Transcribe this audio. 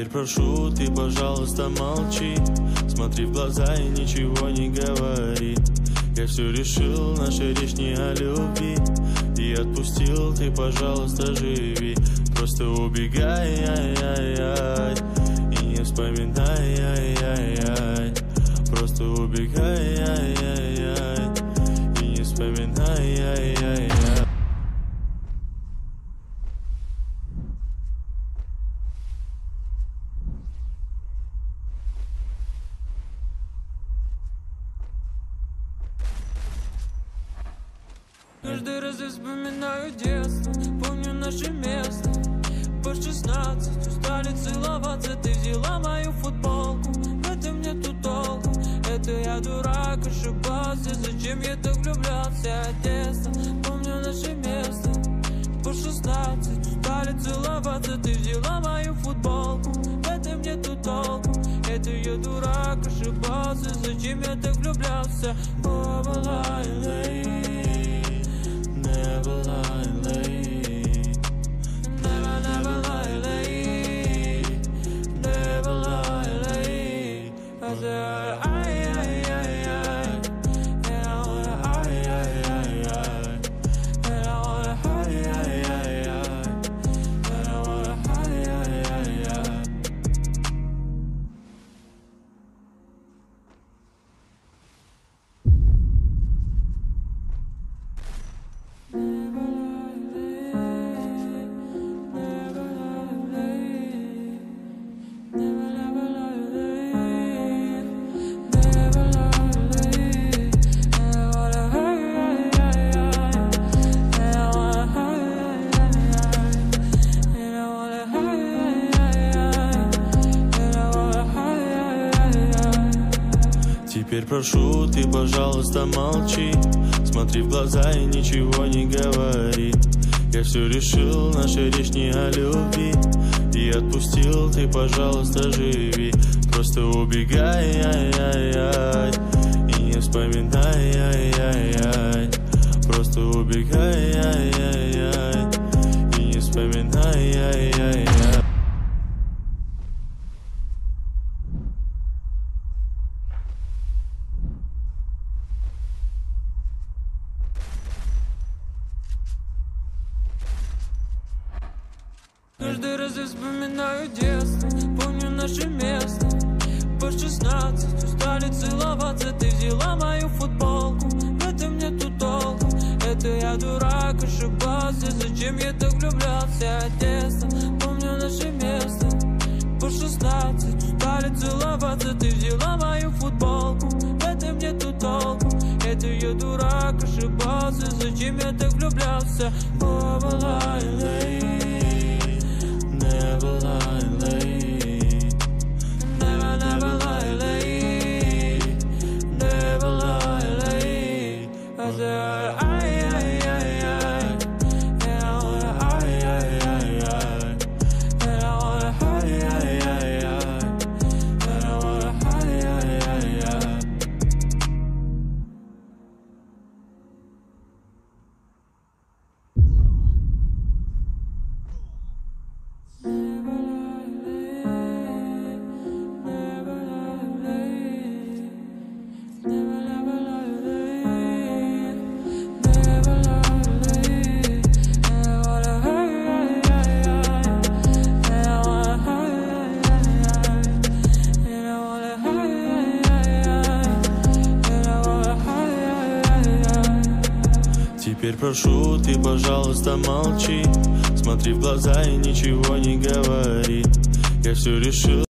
Теперь прошу, ты, пожалуйста, молчи. Смотри в глаза и ничего не говори. Я все решил, наша речь не о любви. И отпустил, ты, пожалуйста, живи. Просто убегай, ай-яй-яй, и не вспоминай, ай-яй-яй. Просто убегай, ай-яй-яй, и не вспоминай, ай-яй-яй. Каждый раз я вспоминаю детство, помню наше место. По 16 устали целоваться, ты взяла мою футболку. В этом нету толку, это я дурак, ошибался. Зачем я так влюблялся от детства? Помню наше место. По 16 устали целоваться, ты взяла мою футболку. В этом нету толку, это я дурак, ошибался. Зачем я так влюблялся? Never lie late. Never, never lie late. Never lie late. I said, ay, ay, ay, ay. And I wanna, ay, ay, ay, ay. And I wanna, ay, ay, ay, ay. And I wanna, ay, ay, ay, ay. Теперь прошу, ты, пожалуйста, молчи. Смотри в глаза и ничего не говори. Я все решил, наша речь не о любви. И отпустил, ты, пожалуйста, живи. Просто убегай, ай-яй-яй, и не вспоминай, ай-яй-яй. Просто убегай, ай-яй-яй, и не вспоминай, ай-яй-яй. Каждый раз я вспоминаю детство, помню наше место. По 16 устали целоваться, ты взяла мою футболку. В этом нету толку, это я дурак, ошибался. Зачем я так влюблялся от детства? Помню наше место. По 16 устали целоваться, ты взяла мою футболку. В этом нету толку, это я дурак, ошибался. Зачем я так влюблялся? Never lie late. Never lie late. Never, never lie late. Never lie late. I said, ay, ay, ay, ay. And I wanna, ay, ay, ay, ay. And I wanna, ay, ay, ay, ay. And I wanna, ay, ay, ay, ay. Теперь прошу, ты, пожалуйста, молчи. Смотри в глаза и ничего не говори. Я все решил.